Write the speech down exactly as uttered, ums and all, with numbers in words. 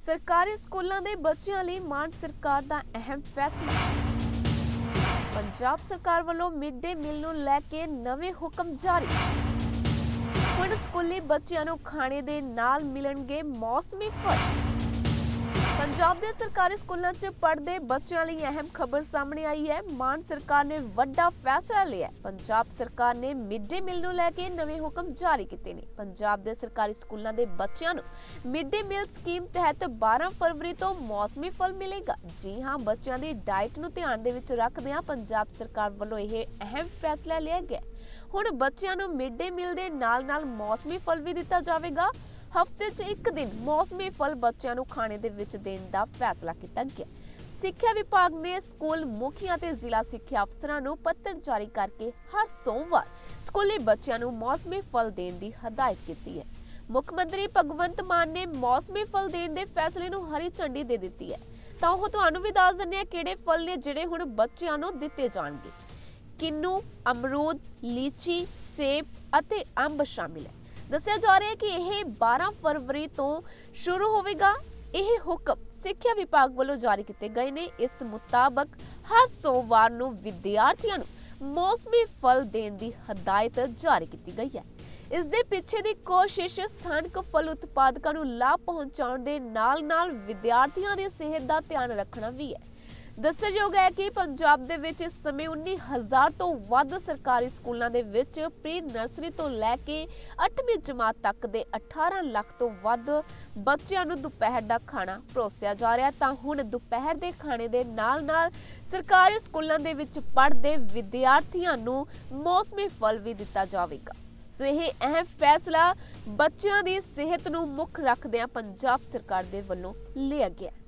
सरकारी स्कूलों के बच्चों लिए मान सरकार का अहम फैसला। पंजाब सरकार वालों मिड डे मील नूं लैके नवे हुक्म जारी। हुण स्कूली बच्चों नूं खाने दे नाल मिलणगे मौसमी फल। पंजाब के सरकारी स्कूलों च पढ़ते बच्चों लिए अहम खबर सामने आई है। मान सरकार ने वड्डा फैसला लिया। पंजाब सरकार ने मिड डे मील नूं लैके नवे हुक्म जारी किए हैं। पंजाब के सरकारी स्कूलों के बच्चों नूं मिड डे मील स्कीम तहत बारह फरवरी तो मौसमी फल मिलेगा। जी हाँ, बच्चों की डाइट नूं ध्यान दे विच रखदिआं पंजाब सरकार वालों यह अहम फैसला लिया गया। हुण बच्चों नूं मिड डे मील दे नाल नाल मौसमी फल भी दिता जावेगा। हफ्ते च एक दिन मौसमी फल बच्चों को खाने दे विच देण दा फैसला किया गया। सिक्ख्या विभाग ने स्कूल मुखिया ते जिला सिक्ख्या अफसरां नूं पत्र जारी करके हर सोमवार स्कूली बच्चों को मौसमी फल देण दी हदायत की है। मुख्यमंत्री भगवंत मान ने मौसमी फल देण दे फैसले नूं हरी झंडी दे दित्ती है। तां ओह तुहानूं भी दस दिंदे आ किहड़े फल ने जिहड़े हुण बच्चों को दित्ते जाणगे। किन्नू, अमरूद, लीची, सेब अते अंब शामिल है। दस्सिया जा रहा है कि यह बारह फरवरी तो शुरू होगा। यह हुक्म सिक्ख्या विभाग वालों जारी किए गए ने। इस मुताबक हर सोमवार नूं विद्यार्थियों नूं मौसमी फल देने की हदायत जारी की गई है। इस दे पिछे दी कोशिश स्थानक फल उत्पादकों नूं लाभ पहुंचाउण दे नाल नाल विद्यार्थियों की सेहत का ध्यान रखना भी है। दस्सणयोग है कि पंजाब दे विच इस समय उन्नी हज़ार तो वध सरकारी स्कूलों दे विच प्री नर्सरी तो लैके अठवीं जमात तक दे अठारह लाख तो वध बच्चों नूं दोपहर का खाना परोसिया जा रहा। तां हुण दोपहर के खाने दे नाल नाल सरकारी स्कूलों दे विच पढ़दे विद्यार्थियों नूं मौसमी फल भी दिता जावेगा। सो यह अहम फैसला बच्चों की सेहत नूं मुख रखदिआं पंजाब सरकार दे वल्लों लिया गया।